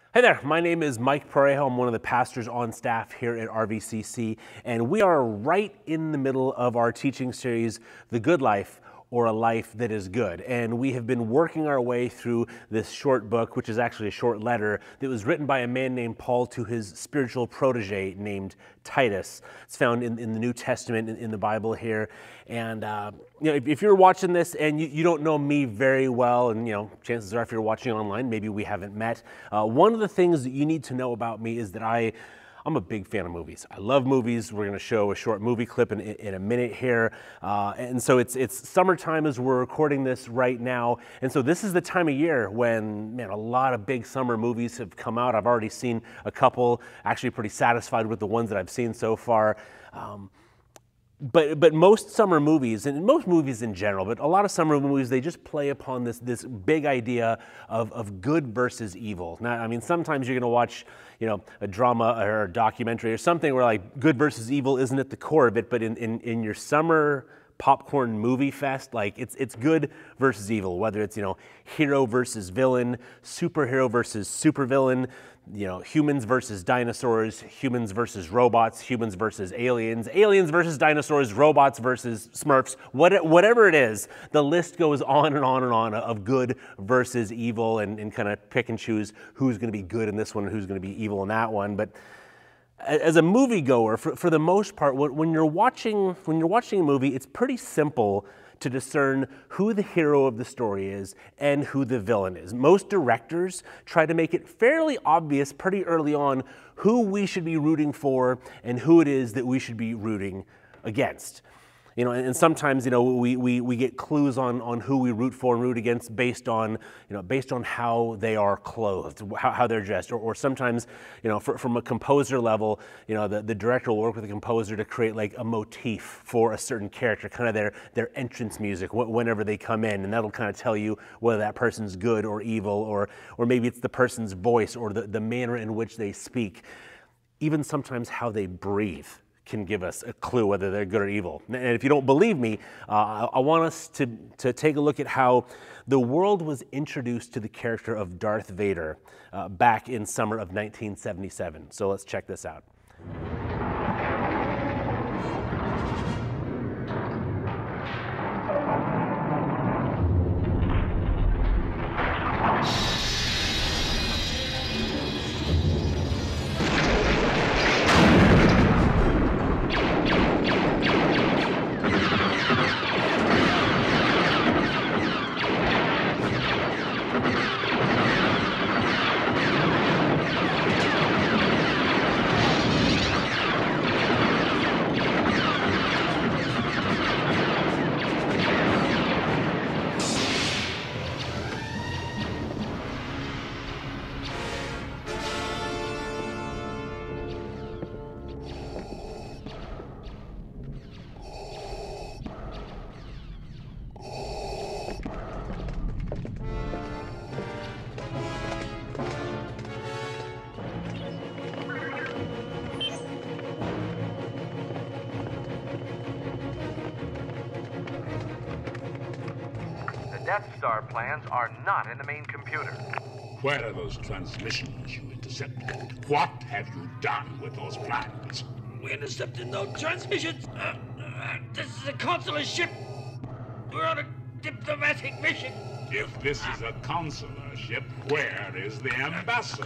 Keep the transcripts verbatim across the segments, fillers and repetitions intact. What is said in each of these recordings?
Hey there, my name is Mike Parejo. I'm one of the pastors on staff here at R V C C, and we are right in the middle of our teaching series, The Good Life, or A Life That Is Good. And we have been working our way through this short book, which is actually a short letter that was written by a man named Paul to his spiritual protege named Titus. It's found in, in the New Testament in, in the Bible here. And uh, you know, if, if you're watching this and you, you don't know me very well, and you know, chances are if you're watching online, maybe we haven't met. Uh, one of the things that you need to know about me is that I I'm a big fan of movies. I love movies. We're going to show a short movie clip in, in a minute here. Uh, and so it's it's summertime as we're recording this right now. And so this is the time of year when, man, a lot of big summer movies have come out. I've already seen a couple, actually pretty satisfied with the ones that I've seen so far. Um, But but most summer movies, and most movies in general, but a lot of summer movies, they just play upon this this big idea of, of good versus evil. Now, I mean, sometimes you're going to watch, you know, a drama or a documentary or something where like good versus evil isn't at the core of it, but in, in, in your summer popcorn movie fest, like it's it's good versus evil, whether it's, you know, hero versus villain, superhero versus supervillain, you know, humans versus dinosaurs, humans versus robots, humans versus aliens, aliens versus dinosaurs, robots versus Smurfs, what, whatever it is, the list goes on and on and on of good versus evil, and, and kind of pick and choose who's going to be good in this one and who's going to be evil in that one. But as a moviegoer, for, for the most part, when you're watching when you're watching a movie, it's pretty simple to discern who the hero of the story is and who the villain is. Most directors try to make it fairly obvious pretty early on who we should be rooting for and who it is that we should be rooting against. You know, and sometimes, you know, we, we, we get clues on, on who we root for and root against based on, you know, based on how they are clothed, how, how they're dressed. Or, or sometimes, you know, for, from a composer level, you know, the, the director will work with the composer to create like a motif for a certain character, kind of their, their entrance music whenever they come in. And that'll kind of tell you whether that person's good or evil, or, or maybe it's the person's voice or the, the manner in which they speak. Even sometimes how they breathe can give us a clue whether they're good or evil. And if you don't believe me, uh, I want us to, to take a look at how the world was introduced to the character of Darth Vader uh, back in summer of nineteen seventy-seven. So let's check this out. Death Star plans are not in the main computer. Where are those transmissions you intercepted? What have you done with those plans? We intercepted no transmissions. Uh, uh, this is a consular ship. We're on a diplomatic mission. If this is a consular ship, where is the ambassador?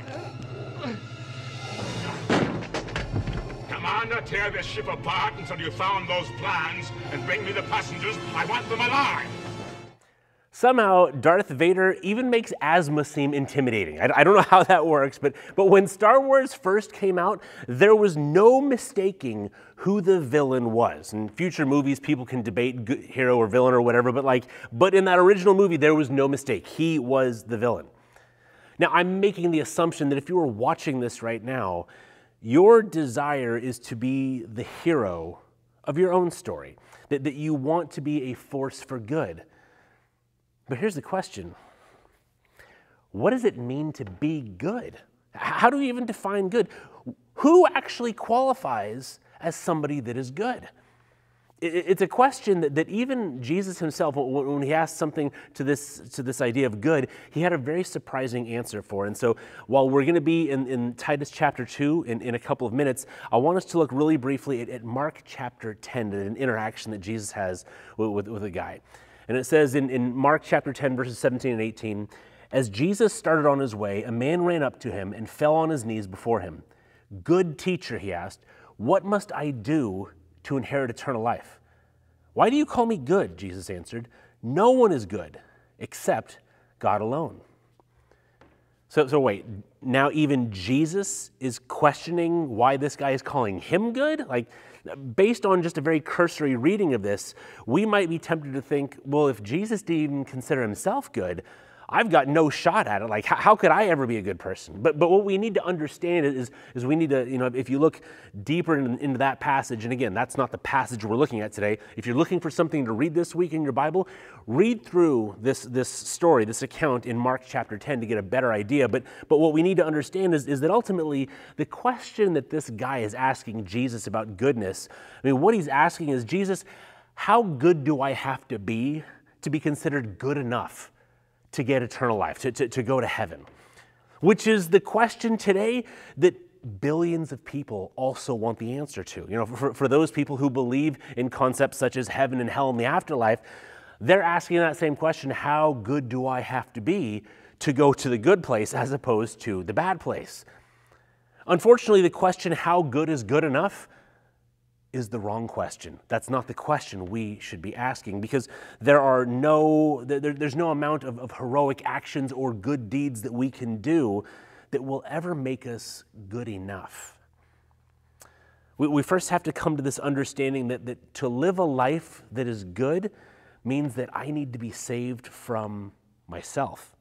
Commander, tear this ship apart until you found those plans and bring me the passengers. I want them alive. Somehow, Darth Vader even makes Asma seem intimidating. I, I don't know how that works, but, but when Star Wars first came out, there was no mistaking who the villain was. In future movies, people can debate good hero or villain or whatever, but like, but in that original movie, there was no mistake. He was the villain. Now, I'm making the assumption that if you were watching this right now, your desire is to be the hero of your own story, that, that you want to be a force for good. But here's the question. What does it mean to be good? How do we even define good? Who actually qualifies as somebody that is good? It's a question that, that even Jesus himself, when he asked something to this, to this idea of good, he had a very surprising answer for. And so while we're going to be in, in Titus chapter two in, in a couple of minutes, I want us to look really briefly at, at Mark chapter ten, at an interaction that Jesus has with, with, with a guy. And it says in, in Mark chapter ten, verses seventeen and eighteen, "As Jesus started on his way, a man ran up to him and fell on his knees before him. 'Good teacher,' he asked, 'what must I do to inherit eternal life?' 'Why do you call me good?' Jesus answered. 'No one is good except God alone.'" So, so wait, now even Jesus is questioning why this guy is calling him good? Like, based on just a very cursory reading of this, we might be tempted to think, well, if Jesus didn't even consider himself good, I've got no shot at it. Like, how, how could I ever be a good person? But but what we need to understand is, is we need to, you know, if you look deeper in, into that passage, and again, that's not the passage we're looking at today. If you're looking for something to read this week in your Bible, read through this, this story, this account in Mark chapter ten to get a better idea. But but what we need to understand is, is that ultimately the question that this guy is asking Jesus about goodness, I mean, what he's asking is, Jesus, how good do I have to be to be considered good enough to get eternal life, to, to, to go to heaven? Which is the question today that billions of people also want the answer to. You know, for, for those people who believe in concepts such as heaven and hell and the afterlife, they're asking that same question, how good do I have to be to go to the good place as opposed to the bad place? Unfortunately, the question, how good is good enough, is the wrong question. That's not the question we should be asking, because there are no, there, there's no amount of, of heroic actions or good deeds that we can do that will ever make us good enough. We, we first have to come to this understanding that, that to live a life that is good means that I need to be saved from myself.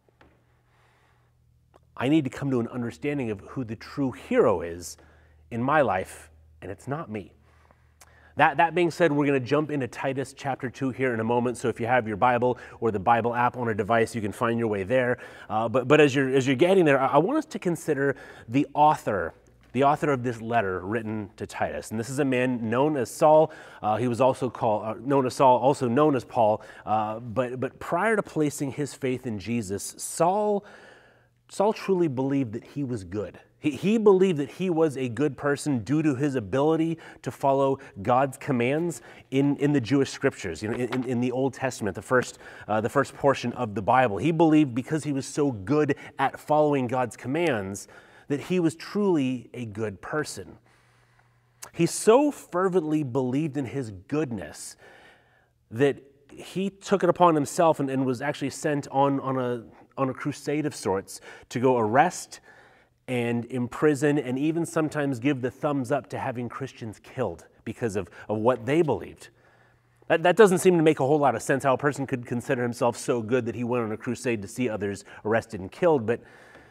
I need to come to an understanding of who the true hero is in my life, and it's not me. That, that being said, we're going to jump into Titus chapter two here in a moment. So if you have your Bible or the Bible app on a device, you can find your way there. Uh, but but as, you're, as you're getting there, I want us to consider the author, the author of this letter written to Titus. And this is a man known as Saul. Uh, he was also called, uh, known as Saul, also known as Paul. Uh, but, but prior to placing his faith in Jesus, Saul, Saul truly believed that he was good. He, he believed that he was a good person due to his ability to follow God's commands in, in the Jewish scriptures, you know, in, in the Old Testament, the first, uh, the first portion of the Bible. He believed because he was so good at following God's commands that he was truly a good person. He so fervently believed in his goodness that he took it upon himself and, and was actually sent on, on, a, on a crusade of sorts to go arrest and imprison and even sometimes give the thumbs up to having Christians killed because of, of what they believed. That, that doesn't seem to make a whole lot of sense, how a person could consider himself so good that he went on a crusade to see others arrested and killed, but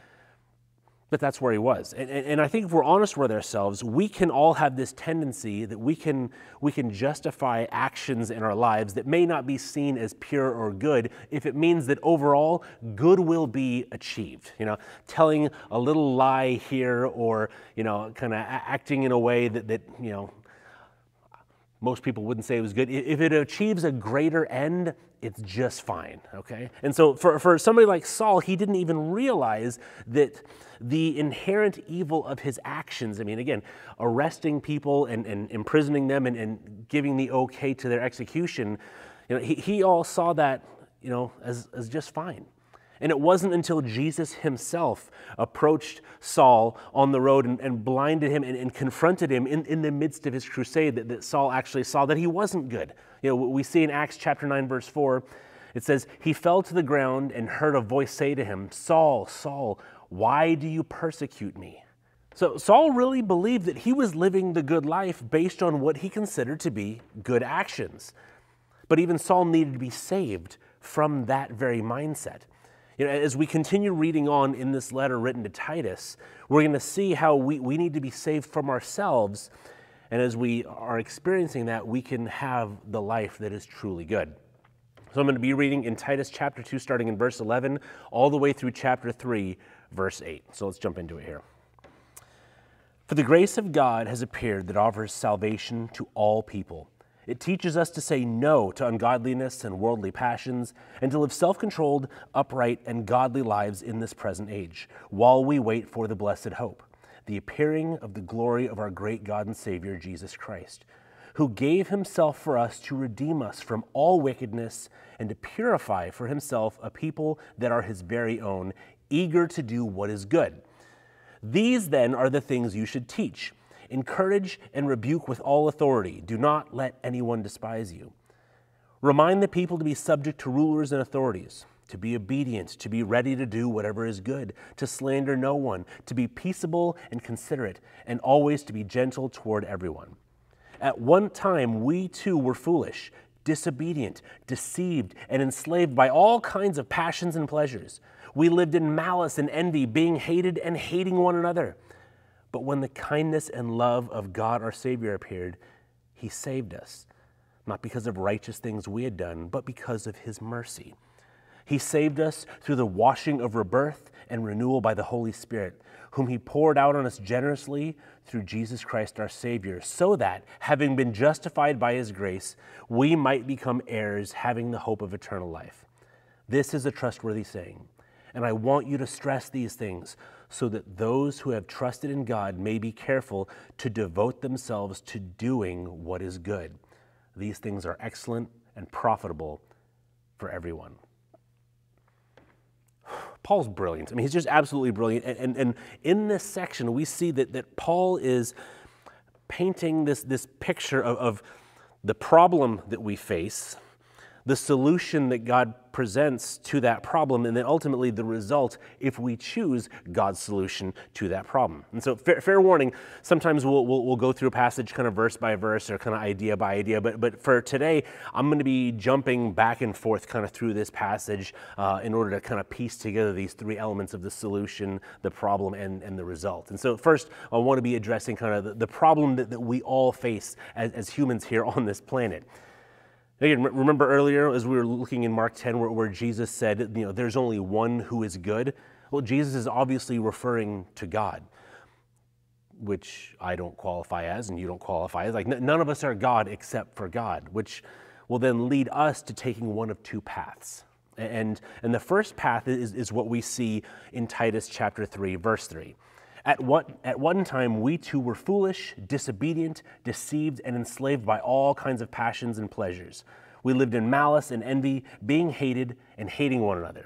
But that's where he was. And, and, and I think if we're honest with ourselves, we can all have this tendency that we can, we can justify actions in our lives that may not be seen as pure or good if it means that overall good will be achieved. You know, telling a little lie here, or, you know, kind of acting in a way that, that, you know, most people wouldn't say it was good. If it achieves a greater end, it's just fine, okay? And so for, for somebody like Saul, he didn't even realize that the inherent evil of his actions, I mean, again, arresting people and, and imprisoning them and, and giving the okay to their execution, you know, he, he all saw that, you know, as, as just fine. And it wasn't until Jesus himself approached Saul on the road and, and blinded him and, and confronted him in, in the midst of his crusade that, that Saul actually saw that he wasn't good. You know, we see in Acts chapter nine, verse four, it says, "He fell to the ground and heard a voice say to him, 'Saul, Saul, why do you persecute me?'" So Saul really believed that he was living the good life based on what he considered to be good actions. But even Saul needed to be saved from that very mindset. You know, as we continue reading on in this letter written to Titus, we're going to see how we, we need to be saved from ourselves. And as we are experiencing that, we can have the life that is truly good. So I'm going to be reading in Titus chapter two, starting in verse eleven, all the way through chapter three, verse eight. So let's jump into it here. "For the grace of God has appeared that offers salvation to all people, It teaches us to say no to ungodliness and worldly passions and to live self-controlled, upright, and godly lives in this present age, while we wait for the blessed hope, the appearing of the glory of our great God and Savior, Jesus Christ, who gave himself for us to redeem us from all wickedness and to purify for himself a people that are his very own, eager to do what is good. These then are the things you should teach. Encourage and rebuke with all authority. Do not let anyone despise you. Remind the people to be subject to rulers and authorities, to be obedient, to be ready to do whatever is good, to slander no one, to be peaceable and considerate, and always to be gentle toward everyone. At one time we too were foolish, disobedient, deceived, and enslaved by all kinds of passions and pleasures. We lived in malice and envy, being hated and hating one another. But when the kindness and love of God our Savior appeared, he saved us, not because of righteous things we had done, but because of his mercy. He saved us through the washing of rebirth and renewal by the Holy Spirit, whom he poured out on us generously through Jesus Christ our Savior, so that, having been justified by his grace, we might become heirs, having the hope of eternal life. This is a trustworthy saying, and I want you to stress these things, so that those who have trusted in God may be careful to devote themselves to doing what is good. These things are excellent and profitable for everyone. Paul's brilliant. I mean, he's just absolutely brilliant. And, and, and in this section, we see that, that Paul is painting this, this picture of, of the problem that we face, the solution that God presents to that problem, and then ultimately the result if we choose God's solution to that problem. And so fair, fair warning, sometimes we'll, we'll, we'll go through a passage kind of verse by verse or kind of idea by idea, but, but for today, I'm going to be jumping back and forth kind of through this passage uh, in order to kind of piece together these three elements of the solution, the problem, and, and the result. And so first, I want to be addressing kind of the, the problem that, that we all face as, as humans here on this planet. Again, remember earlier as we were looking in Mark ten where, where Jesus said, you know, there's only one who is good? Well, Jesus is obviously referring to God, which I don't qualify as and you don't qualify as. Like n- none of us are God except for God, which will then lead us to taking one of two paths. And, and the first path is, is what we see in Titus chapter three, verse three. At what at one time we too were foolish, disobedient, deceived, and enslaved by all kinds of passions and pleasures. We lived in malice and envy, being hated and hating one another.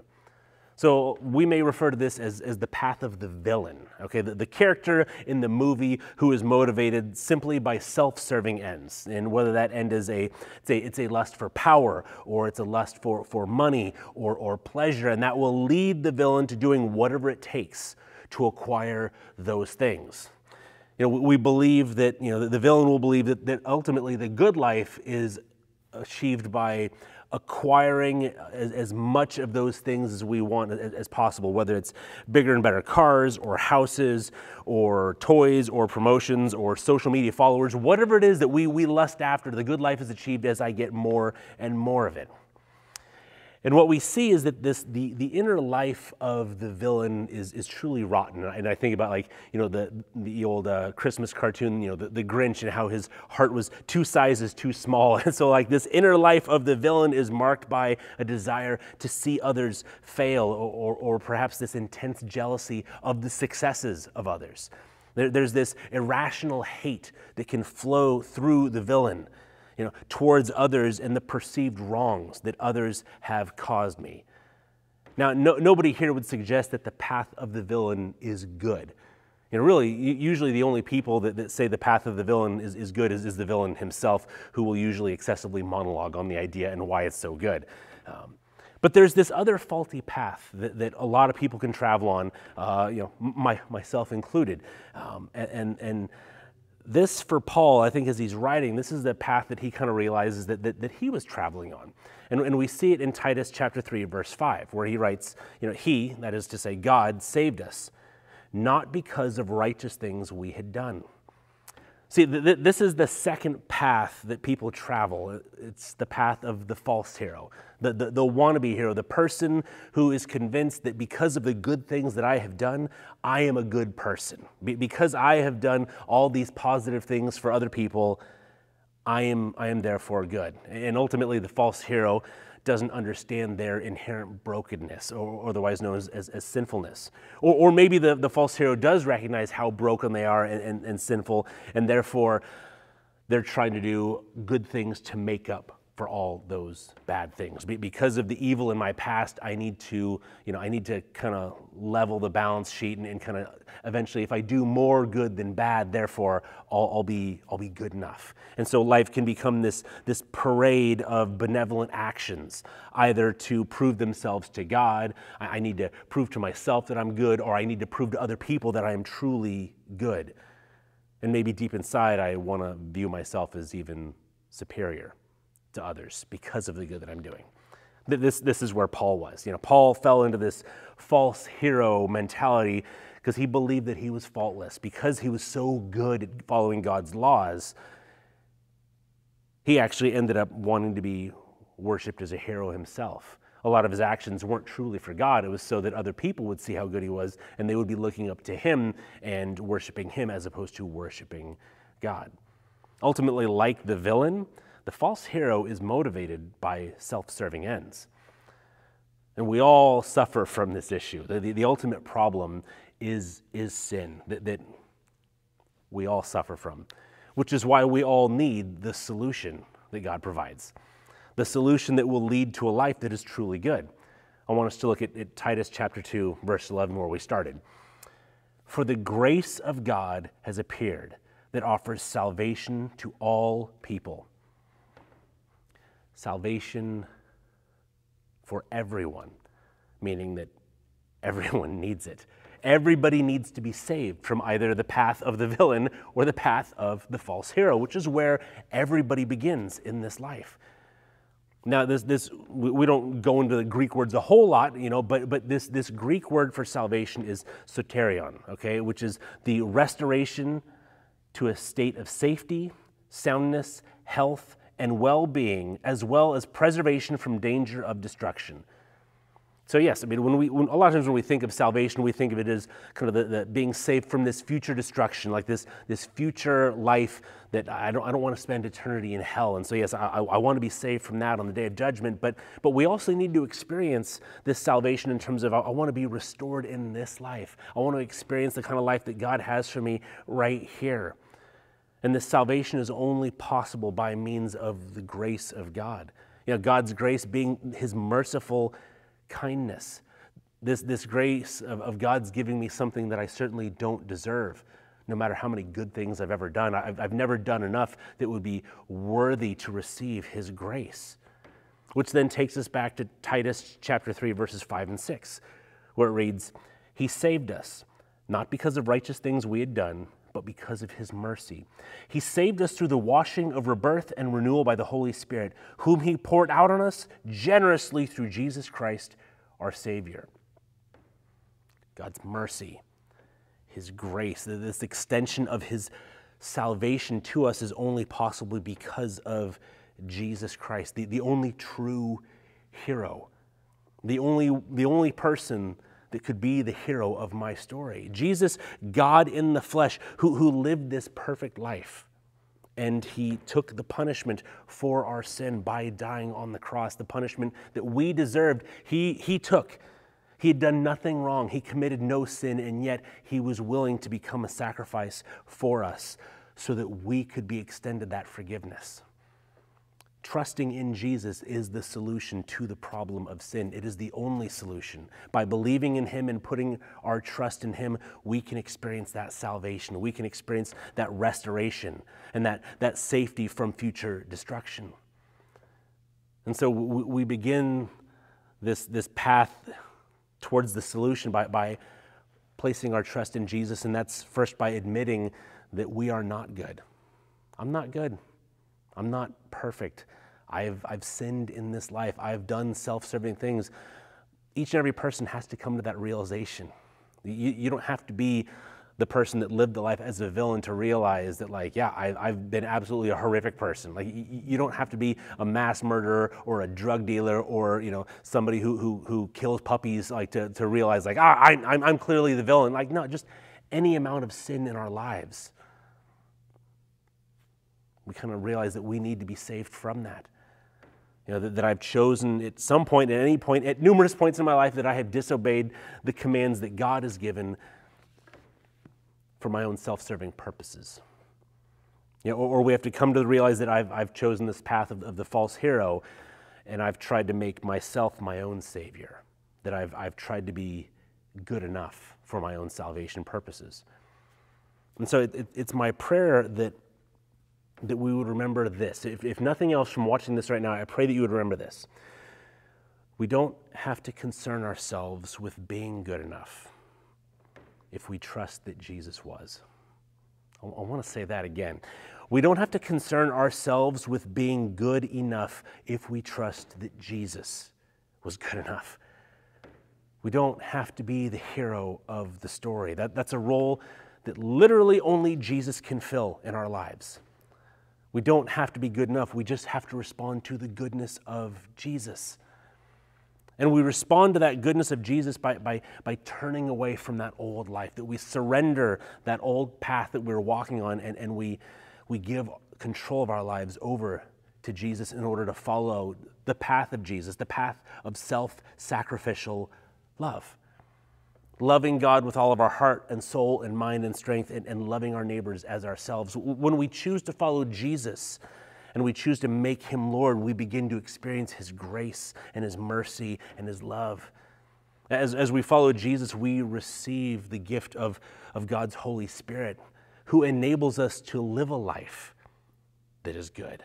So we may refer to this as, as the path of the villain, okay? The, the character in the movie who is motivated simply by self-serving ends. And whether that end is a, it's a, it's a lust for power, or it's a lust for, for money or, or pleasure, and that will lead the villain to doing whatever it takes to acquire those things. You know, we believe that, you know, the villain will believe that, that ultimately the good life is achieved by acquiring as, as much of those things as we want as, as possible, whether it's bigger and better cars or houses or toys or promotions or social media followers, whatever it is that we, we lust after, the good life is achieved as I get more and more of it. And what we see is that this the, the inner life of the villain is, is truly rotten. And I think about, like, you know, the the old uh, Christmas cartoon, you know, the, the Grinch, and how his heart was two sizes too small. And so, like, this inner life of the villain is marked by a desire to see others fail, or, or, or perhaps this intense jealousy of the successes of others. There, there's this irrational hate that can flow through the villain, you know, towards others and the perceived wrongs that others have caused me. Now, no, nobody here would suggest that the path of the villain is good. You know, really, usually the only people that, that say the path of the villain is, is good is, is the villain himself, who will usually excessively monologue on the idea and why it's so good. Um, but there's this other faulty path that, that a lot of people can travel on, uh, you know, my, myself included, um, and, and, and this, for Paul, I think as he's writing, this is the path that he kind of realizes that, that, that he was traveling on. And, and we see it in Titus chapter three, verse five, where he writes, you know, he, that is to say God, saved us, not because of righteous things we had done. See, th- th- this is the second path that people travel. It's the path of the false hero, the, the, the wannabe hero, the person who is convinced that because of the good things that I have done, I am a good person. Be- because I have done all these positive things for other people, I am, I am therefore good. And ultimately, the false hero doesn't understand their inherent brokenness, or otherwise known as, as, as sinfulness. Or, or maybe the, the false hero does recognize how broken they are and, and, and sinful, and therefore they're trying to do good things to make up for all those bad things. Because of the evil in my past, I need to, you know, I need to kind of level the balance sheet and, and kind of eventually, if I do more good than bad, therefore I'll, I'll be, I'll be good enough. And so life can become this, this parade of benevolent actions, either to prove themselves to God. I, I need to prove to myself that I'm good, or I need to prove to other people that I am truly good. And maybe deep inside, I want to view myself as even superior to others because of the good that I'm doing. This, this is where Paul was. You know, Paul fell into this false hero mentality because he believed that he was faultless. Because he was so good at following God's laws, he actually ended up wanting to be worshipped as a hero himself. A lot of his actions weren't truly for God. It was so that other people would see how good he was, and they would be looking up to him and worshiping him as opposed to worshiping God. Ultimately, like the villain, the false hero is motivated by self-serving ends. And we all suffer from this issue. The, the, the ultimate problem is, is sin that, that we all suffer from, which is why we all need the solution that God provides, the solution that will lead to a life that is truly good. I want us to look at, at Titus chapter two, verse eleven, where we started. For the grace of God has appeared that offers salvation to all people. Salvation for everyone, meaning that everyone needs it. Everybody needs to be saved from either the path of the villain or the path of the false hero, which is where everybody begins in this life. Now, this, this we don't go into the Greek words a whole lot, you know, but, but this, this Greek word for salvation is soterion, okay, which is the restoration to a state of safety, soundness, health, and well-being, as well as preservation from danger of destruction. So yes, I mean, when we when, a lot of times when we think of salvation, we think of it as kind of the, the being saved from this future destruction, like this this future life that I don't I don't want to spend eternity in hell. And so yes, I, I want to be saved from that on the day of judgment. But but we also need to experience this salvation in terms of I, I want to be restored in this life. I want to experience the kind of life that God has for me right here. And this salvation is only possible by means of the grace of God. You know, God's grace being his merciful kindness. This, this grace of, of God's giving me something that I certainly don't deserve, no matter how many good things I've ever done. I've, I've never done enough that would be worthy to receive his grace. Which then takes us back to Titus chapter three, verses five and six, where it reads, he saved us, not because of righteous things we had done, but because of his mercy. He saved us through the washing of rebirth and renewal by the Holy Spirit, whom he poured out on us generously through Jesus Christ, our Savior. God's mercy, his grace, this extension of his salvation to us is only possible because of Jesus Christ, the, the only true hero, the only, the only person that could be the hero of my story. Jesus, God in the flesh, who, who lived this perfect life. And he took the punishment for our sin by dying on the cross. The punishment that we deserved, he, he took. He had done nothing wrong. He committed no sin, and yet he was willing to become a sacrifice for us so that we could be extended that forgiveness. Trusting in Jesus is the solution to the problem of sin. It is the only solution. By believing in him and putting our trust in him, we can experience that salvation. We can experience that restoration and that, that safety from future destruction. And so we, we begin this, this path towards the solution by, by placing our trust in Jesus, and that's first by admitting that we are not good. I'm not good. I'm not perfect. I've, I've sinned in this life. I've done self-serving things. Each and every person has to come to that realization. You, you don't have to be the person that lived the life as a villain to realize that, like, yeah, I, I've been absolutely a horrific person. Like, you, you don't have to be a mass murderer or a drug dealer or, you know, somebody who who, who kills puppies, like, to, to realize, like, ah, I, I'm, I'm clearly the villain. Like, no, just any amount of sin in our lives. We kind of realize that we need to be saved from that. You know, that, that I've chosen at some point, at any point, at numerous points in my life, that I have disobeyed the commands that God has given for my own self-serving purposes. You know, or, or we have to come to realize that I've, I've chosen this path of, of the false hero, and I've tried to make myself my own savior, that I've, I've tried to be good enough for my own salvation purposes. And so it, it, it's my prayer that, that we would remember this. If, if nothing else from watching this right now, I pray that you would remember this. We don't have to concern ourselves with being good enough if we trust that Jesus was. I, I want to say that again. We don't have to concern ourselves with being good enough if we trust that Jesus was good enough. We don't have to be the hero of the story. That, that's a role that literally only Jesus can fill in our lives. We don't have to be good enough. We just have to respond to the goodness of Jesus. And we respond to that goodness of Jesus by, by, by turning away from that old life, that we surrender that old path that we were walking on, and, and we, we give control of our lives over to Jesus in order to follow the path of Jesus, the path of self-sacrificial love. Loving God with all of our heart and soul and mind and strength, and, and loving our neighbors as ourselves. When we choose to follow Jesus and we choose to make him Lord, we begin to experience his grace and his mercy and his love. As, as we follow Jesus, we receive the gift of, of God's Holy Spirit, who enables us to live a life that is good.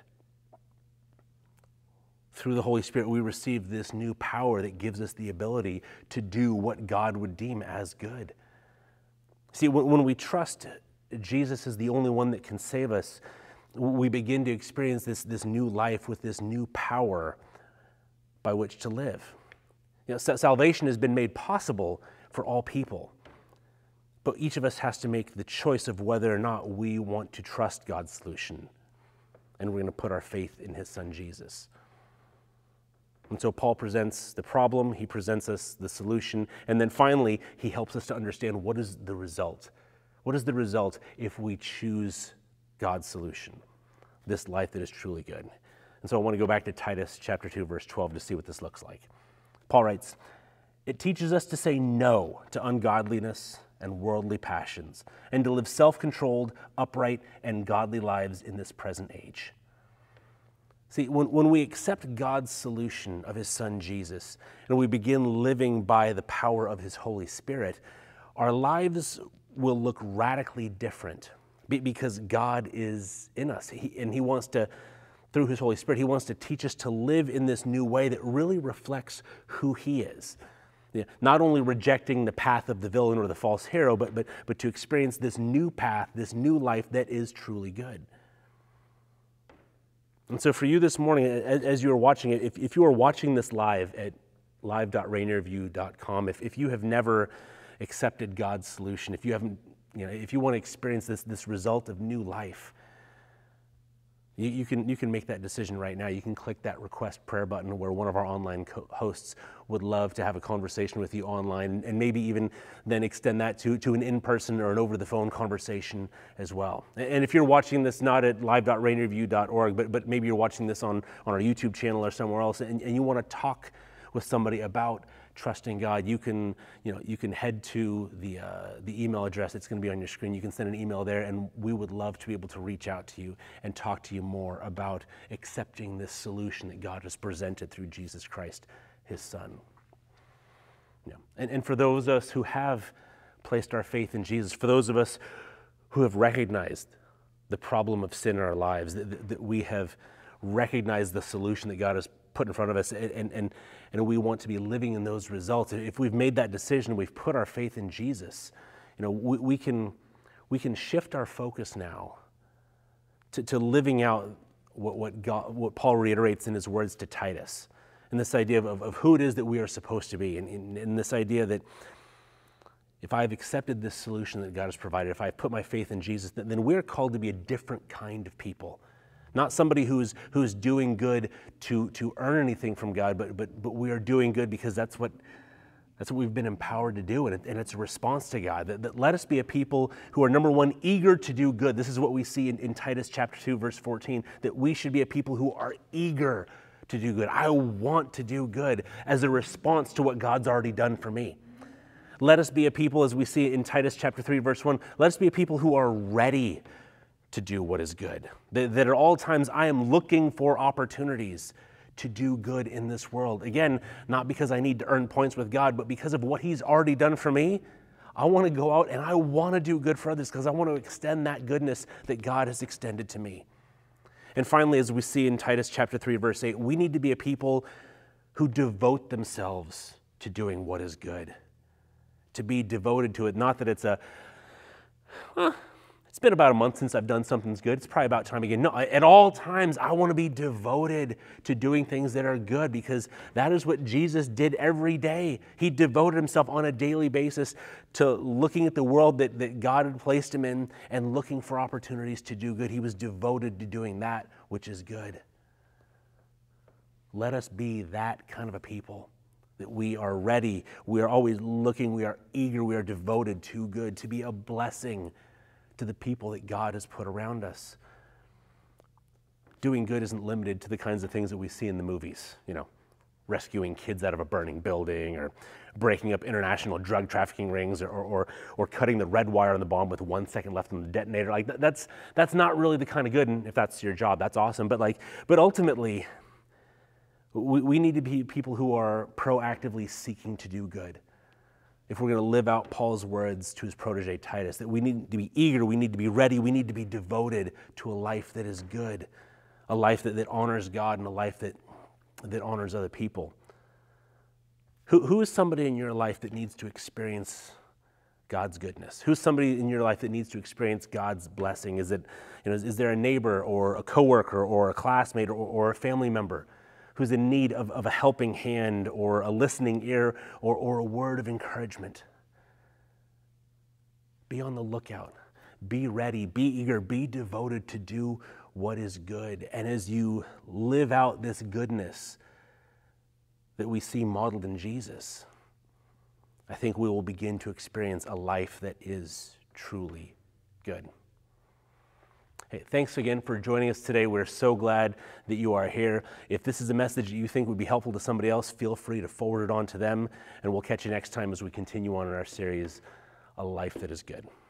Through the Holy Spirit, we receive this new power that gives us the ability to do what God would deem as good. See, when, when we trust Jesus as the only one that can save us, we begin to experience this, this new life with this new power by which to live. You know, salvation has been made possible for all people, but each of us has to make the choice of whether or not we want to trust God's solution, and we're going to put our faith in his son Jesus. And so Paul presents the problem, he presents us the solution, and then finally he helps us to understand what is the result. What is the result if we choose God's solution, this life that is truly good? And so I want to go back to Titus chapter two, verse twelve to see what this looks like. Paul writes, "It teaches us to say no to ungodliness and worldly passions, and to live self-controlled, upright, and godly lives in this present age." See, when, when we accept God's solution of his son Jesus, and we begin living by the power of his Holy Spirit, our lives will look radically different because God is in us. He, and he wants to, through his Holy Spirit, he wants to teach us to live in this new way that really reflects who he is. Yeah, not only rejecting the path of the villain or the false hero, but, but, but to experience this new path, this new life that is truly good. And so for you this morning, as, as you are watching it, if, if you are watching this live at live dot rainier view dot com, if, if you have never accepted God's solution, if you haven't, you know, if you want to experience this, this result of new life, you, you can you can make that decision right now. You can click that request prayer button where one of our online co- hosts would love to have a conversation with you online, and maybe even then extend that to, to an in-person or an over-the-phone conversation as well. And if you're watching this not at live dot rainier view dot org, but, but maybe you're watching this on, on our YouTube channel or somewhere else, and, and you want to talk with somebody about trusting God, you can, you know, you can head to the uh, the email address that's going to be on your screen. You can send an email there, and we would love to be able to reach out to you and talk to you more about accepting this solution that God has presented through Jesus Christ, his son. Yeah. And, and for those of us who have placed our faith in Jesus, for those of us who have recognized the problem of sin in our lives, that, that we have recognized the solution that God has put in front of us, and, and, and we want to be living in those results. If we've made that decision, we've put our faith in Jesus, you know, we, we can we can shift our focus now to, to living out what what, God, what Paul reiterates in his words to Titus, and this idea of, of, of who it is that we are supposed to be, and, and, and this idea that if I've accepted this solution that God has provided, if I've put my faith in Jesus, then we're called to be a different kind of people. Not somebody who's who's doing good to to earn anything from God, but but but we are doing good because that's what That's what we've been empowered to do, and, it, and it's a response to God. That, that let us be a people who are, number one, eager to do good. This is what we see in, in Titus chapter two, verse fourteen, that we should be a people who are eager to do good. I want to do good as a response to what God's already done for me. Let us be a people, as we see in Titus chapter three, verse one, let us be a people who are ready to do what is good. That, that at all times I am looking for opportunities to do good in this world. Again, not because I need to earn points with God, but because of what He's already done for me. I want to go out and I want to do good for others because I want to extend that goodness that God has extended to me. And finally, as we see in Titus chapter three, verse eight, we need to be a people who devote themselves to doing what is good. To be devoted to it. Not that it's a, huh, it's been about a month since I've done something good. It's probably about time again. No, at all times, I want to be devoted to doing things that are good because that is what Jesus did every day. He devoted himself on a daily basis to looking at the world that, that God had placed him in and looking for opportunities to do good. He was devoted to doing that which is good. Let us be that kind of a people. That we are ready, we are always looking, we are eager, we are devoted to good, to be a blessing to the people that God has put around us. Doing good isn't limited to the kinds of things that we see in the movies, you know, rescuing kids out of a burning building or breaking up international drug trafficking rings or, or, or cutting the red wire on the bomb with one second left on the detonator. Like that's, that's not really the kind of good, and if that's your job, that's awesome. But like, but ultimately, we, we need to be people who are proactively seeking to do good. If we're going to live out Paul's words to his protege Titus, that we need to be eager, we need to be ready, we need to be devoted to a life that is good, a life that, that honors God and a life that, that honors other people. Who, who is somebody in your life that needs to experience God's goodness? Who's somebody in your life that needs to experience God's blessing? Is it, you know, is, is there a neighbor or a coworker or a classmate or, or a family member who's in need of, of a helping hand or a listening ear or, or a word of encouragement? Be on the lookout. Be ready. Be eager. Be devoted to do what is good. And as you live out this goodness that we see modeled in Jesus, I think we will begin to experience a life that is truly good. Hey, thanks again for joining us today. We're so glad that you are here. If this is a message that you think would be helpful to somebody else, feel free to forward it on to them, and we'll catch you next time as we continue on in our series, A Life That Is Good.